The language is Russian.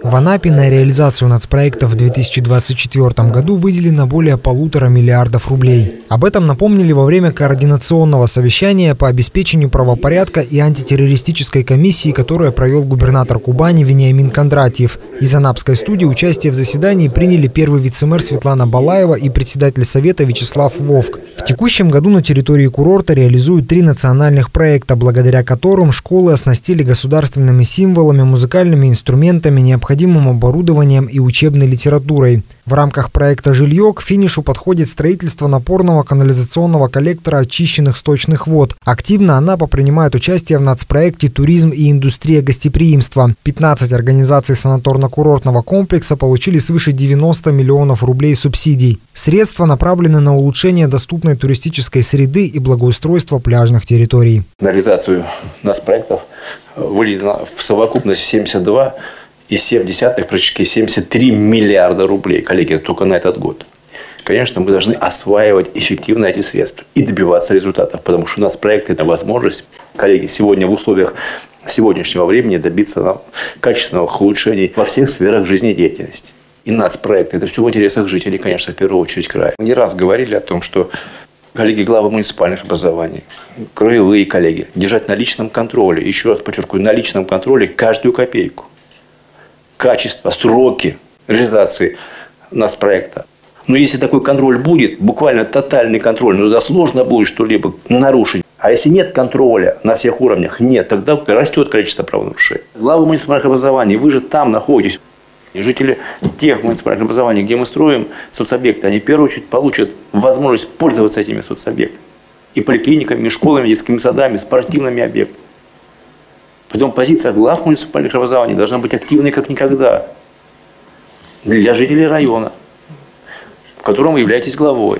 В Анапе на реализацию нацпроекта в 2024 году выделено более 1,5 миллиарда рублей. Об этом напомнили во время координационного совещания по обеспечению правопорядка и антитеррористической комиссии, которое провел губернатор Кубани Вениамин Кондратьев. Из анапской студии участие в заседании приняли первый вице-мэр Светлана Балаева и председатель совета Вячеслав Вовк. В текущем году на территории курорта реализуют 3 национальных проекта, благодаря которым школы оснастили государственными символами, музыкальными инструментами, необходимым оборудованием и учебной литературой. В рамках проекта «Жилье» к финишу подходит строительство напорного канализационного коллектора очищенных сточных вод. Активно Анапа принимает участие в нацпроекте «Туризм и индустрия гостеприимства». 15 организаций санаторно-курортного комплекса получили свыше 90 миллионов рублей субсидий. Средства направлены на улучшение доступной туристической среды и благоустройство пляжных территорий. На реализацию нацпроектов выделено в совокупности 72,7, практически 73 миллиарда рублей, коллеги, только на этот год. Конечно, мы должны осваивать эффективно эти средства и добиваться результатов, потому что у нас проект – это возможность, коллеги, сегодня в условиях сегодняшнего времени добиться качественных улучшений во всех сферах жизнедеятельности. И нацпроект – это все в интересах жителей, конечно, в первую очередь края. Мы не раз говорили о том, что коллеги главы муниципальных образований, краевые коллеги, держать на личном контроле, еще раз подчеркиваю, на личном контроле каждую копейку. Качество, сроки реализации нацпроекта. Но если такой контроль будет, буквально тотальный контроль, но тогда сложно будет что-либо нарушить. А если нет контроля на всех уровнях, тогда растет количество правонарушений. Главы муниципальных образований, вы же там находитесь. И жители тех муниципальных образований, где мы строим соцобъекты, они в первую очередь получат возможность пользоваться этими соцобъектами. И поликлиниками, и школами, и детскими садами, спортивными объектами. Поэтому позиция глав муниципальных образований должна быть активной как никогда для жителей района, в котором вы являетесь главой.